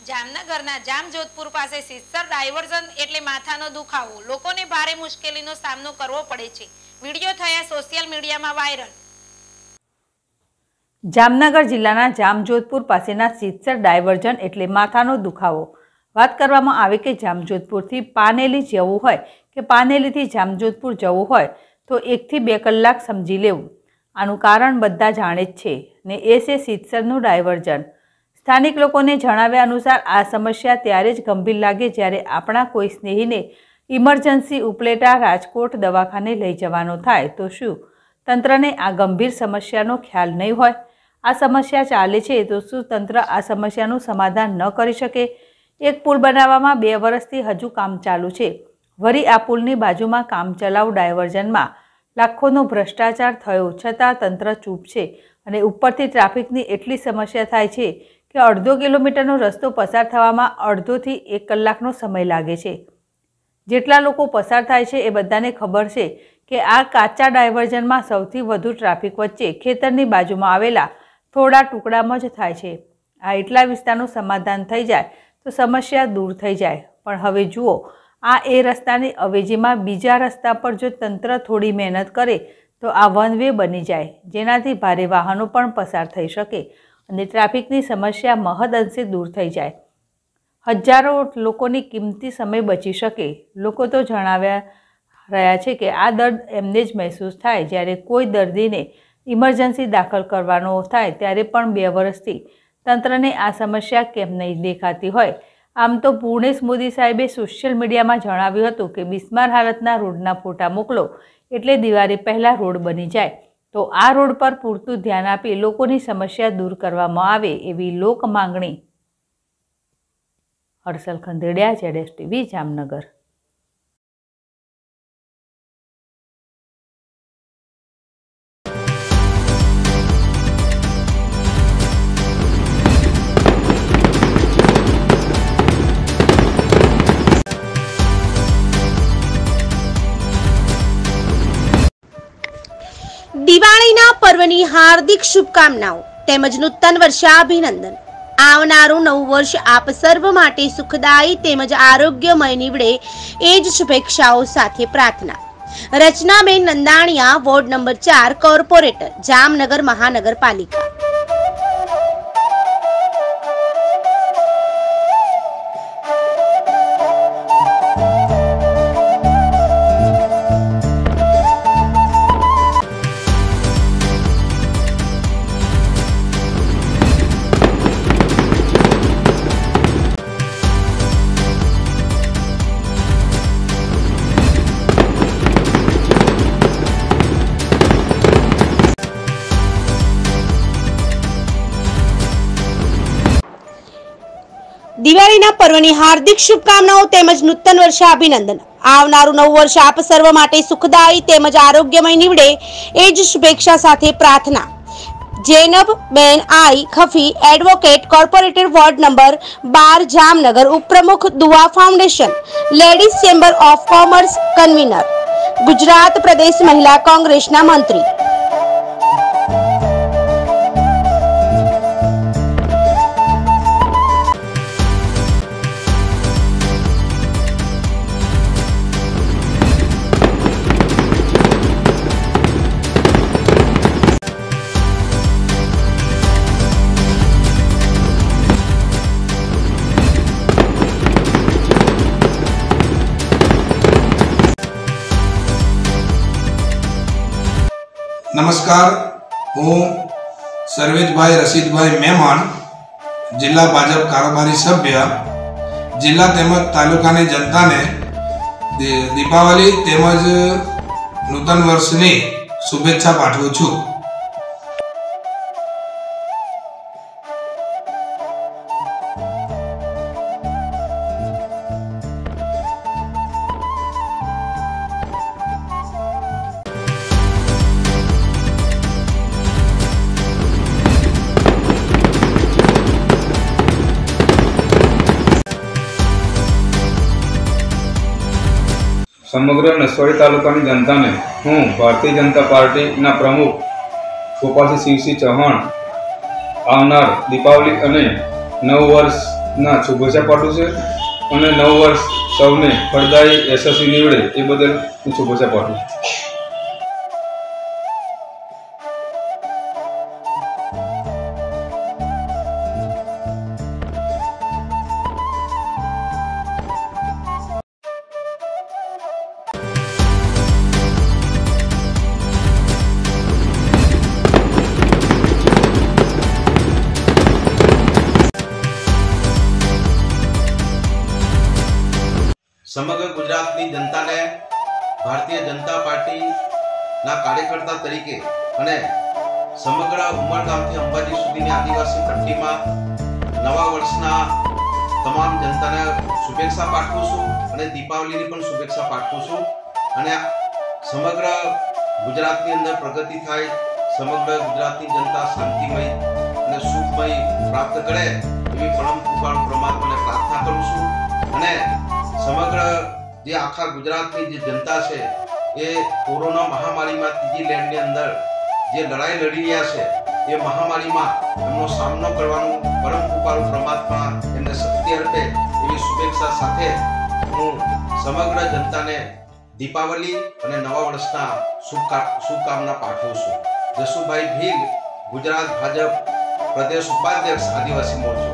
જામનગરના જામજોધપુર પાસે સિસ્સર ડાયવર્ઝન એટલે માથાનો દુખાવો, લોકોને ભારે મુશ્કેલીનો સામનો કરવો પડે છે। વિડીયો થયા સોશિયલ મીડિયામાં વાયરલ। જામનગર જિલ્લાના જામજોધપુર પાસેના સિસ્સર ડાયવર્ઝન એટલે માથાનો દુખાવો। વાત કરવામાં આવે કે જામજોધપુરથી પાનેલી જવું હોય કે પાનેલીથી જામજોધપુર જવું હોય તો 1 થી 2 કલાક સમજી લેવું। આનું કારણ બધા જાણે જ છે ને એ છે સિસ્સરનું ડાયવર્ઝન। સ્થાનિક લોકોને જણાવ્યા અનુસાર આ સમસ્યા ત્યારે જ ગંભીર લાગે જ્યારે આપણા કોઈ સ્નેહીને ઇમરજન્સી ઉપલેટા રાજકોટ દવાખાને લઈ જવાનો થાય તો શું તંત્રને આ ગંભીર સમસ્યાનો ખ્યાલ નહીં હોય? આ સમસ્યા ચાલે છે તો શું તંત્ર આ સમસ્યાનું સમાધાન ન કરી શકે? એક પુલ બનાવવામાં 2 વર્ષથી હજુ કામ ચાલુ છે। વળી આ પુલની બાજુમાં કામચલાઉ ડાયવર્ઝનમાં લાખોનો ભ્રષ્ટાચાર થયો છતાં તંત્ર ચૂપ છે અને ઉપરથી ટ્રાફિકની એટલી સમસ્યા થાય છે કે અડધો કિલોમીટરનો રસ્તો પસાર થવામાં અડધોથી 1 કલાકનો સમય લાગે છે। જેટલા લોકો પસાર થાય છે એ બધાને ખબર છે કે આ કાચા ડાયવર્ઝનમાં સૌથી વધુ ટ્રાફિક વચ્ચે ખેતરની બાજુમાં આવેલા થોડા ટુકડામાં જ થાય છે। આ એટલા વિસ્તારનું સમાધાન થઈ જાય તો સમસ્યા દૂર થઈ જાય, પણ હવે જુઓ આ એ રસ્તાની અવેજીમાં બીજા રસ્તા પર જો તંત્ર થોડી મહેનત કરે તો આ વન વે બની જાય, જેનાથી ભારે વાહનો પણ પસાર થઈ શકે અને ટ્રાફિકની સમસ્યા મહદઅંશે દૂર થઈ જાય। હજારો લોકોની કિંમતી સમય બચી શકે। લોકો તો જણાવ્યા રહ્યા છે કે આ દર્દ એમને જ મહેસૂસ થાય જ્યારે કોઈ દર્દીને ઇમરજન્સી દાખલ કરવાનો થાય ત્યારે પણ 2 વર્ષથી તંત્રને આ સમસ્યા કેમ નહીં દેખાતી હોય? આમ તો પૂર્ણેશ મોદી સાહેબે સોશિયલ મીડિયામાં જણાવ્યું હતું કે બિસ્માર હાલતના રોડના ફોટા મોકલો એટલે દિવાળી પહેલાં રોડ બની જાય। તો આ રોડ પર પૂરતું ધ્યાન આપી લોકોની સમસ્યા દૂર કરવામાં આવે એવી લોક માંગણી। હર્ષલ ખંદેડિયા, ZSTV, જામનગર। દિવાળીના પર્વની હાર્દિક શુભકામનાઓ તેમજ નૂતન વર્ષાભિનંદન। આવનારું નવું વર્ષ આપ સર્વ માટે સુખદાયી તેમજ આરોગ્યમય નીવડે એ જ શુભેચ્છાઓ સાથે પ્રાર્થના। Rachnaben Nandaniya, ward number 4, corporator, Jamnagar મહાનગરપાલિકા। દિવાળીના પર્વની હાર્દિક શુભકામનાઓ તેમજ નૂતન વર્ષાભિનંદન। આવનારું નવું વર્ષ આપ સર્વ માટે સુખદાયી તેમજ આરોગ્યમય નીવડે એ જ શુભેચ્છા સાથે પ્રાર્થના। જૈનબ બેન આઈ Khafi, advocate, corporator, ward number 12, Jamnagar, ઉપપ્રમુખ, Dua foundation, ladies chamber of commerce, convener, Gujarat પ્રદેશ મહિલા કોંગ્રેસના મંત્રી। નમસ્કાર, હું સર્વેશભાઈ રશીદભાઈ મહેમાન, જિલ્લા ભાજપ કારોબારી સભ્ય, જિલ્લા તેમજ તાલુકાની જનતાને દીપાવલી તેમજ નૂતન વર્ષની શુભેચ્છા પાઠવું છું। સમગ્ર નસવાડી તાલુકાની જનતાને હું ભારતીય જનતા પાર્ટીના પ્રમુખ ગોપાલસિંહ શિવસિંહ ચૌહાણ આવનાર દીપાવલી અને નવ વર્ષ ના શુભેચ્છા પાઠવું છે અને નવ વર્ષ સૌને ફળદાયી યશસ્વી નીવડે એ બદલ હું શુભેચ્છા પાઠવું છું. સમગ્ર ગુજરાતની જનતાને ભારતીય જનતા પાર્ટીના કાર્યકર્તા તરીકે અને સમગ્ર ઉમરગામથી અંબાજી સુધીની આદિવાસી પટ્ટીમાં નવા વર્ષના તમામ જનતાને શુભેચ્છા પાઠવું છું અને દીપાવલીની પણ શુભેચ્છા પાઠવું છું અને સમગ્ર ગુજરાતની અંદર પ્રગતિ થાય, સમગ્ર ગુજરાતની જનતા શાંતિમય અને સુખમય પ્રાપ્ત કરે એવી પરમ કૃપાળુ પરમાત્માને પ્રાર્થના કરું છું અને સમગ્ર જે આખા ગુજરાતની જે જનતા છે એ કોરોના મહામારીમાં ત્રીજી લહેરની અંદર જે લડાઈ લડી રહ્યા છે એ મહામારીમાં એમનો સામનો કરવાનું પરમ કૃપાળુ પરમાત્મા એમને શક્તિ અર્પે એવી શુભેચ્છા સાથે હું સમગ્ર જનતાને દીપાવલી અને નવા વર્ષના શુભકામના પાઠવું છું. જસુભાઈ ભીલ, ગુજરાત ભાજપ પ્રદેશ ઉપાધ્યક્ષ, આદિવાસી મોરચો.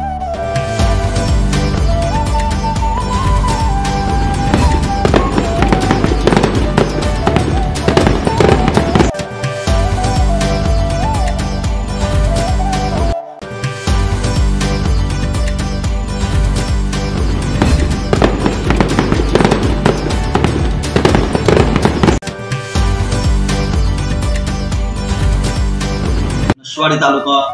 નસવાડી તાલુકા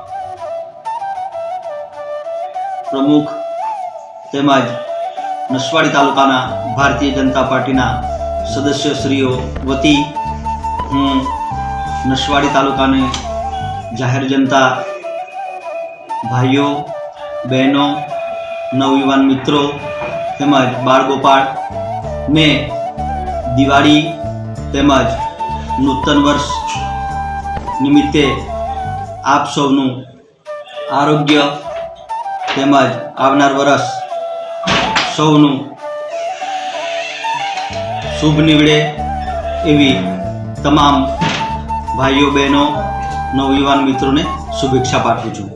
પ્રમુખ તેમજ નસવાડી તાલુકાના ભારતીય જનતા પાર્ટીના સદસ્યશ્રીઓ વતી હું નસવાડી તાલુકાને જાહેર જનતા ભાઈઓ, બહેનો, નવયુવાન મિત્રો તેમજ બાળગોપાળ ને દિવાળી તેમજ નૂતન વર્ષ નિમિત્તે આપ સૌનું આરોગ્ય તેમજ આવનાર વર્ષ સૌનું શુભ નીવડે એવી તમામ ભાઈઓ, બહેનો, નવયુવાન મિત્રોને શુભેચ્છા પાઠવું છું.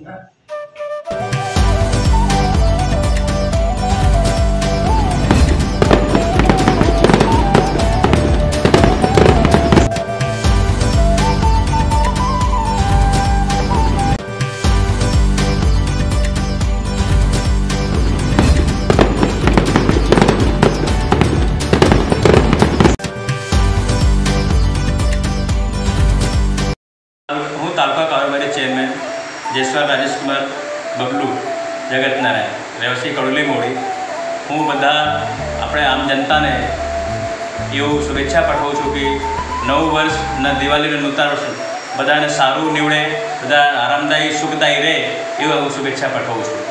હું તાલુકા કારોબારી ચેરમેન જયસ્વાલ રાજેશકુમાર બબલુ જગતનારાયણ, રહેવાસી કડોલી મોડી. હું બધા આપણે આમ જનતાને એવું શુભેચ્છા પાઠવું છું કે નવું વર્ષ અને દિવાળીનું નૂતન વર્ષ બધાને સારું નીવડે, બધા આરામદાયી સુખદાયી રહે એવું હું શુભેચ્છા પાઠવું છું.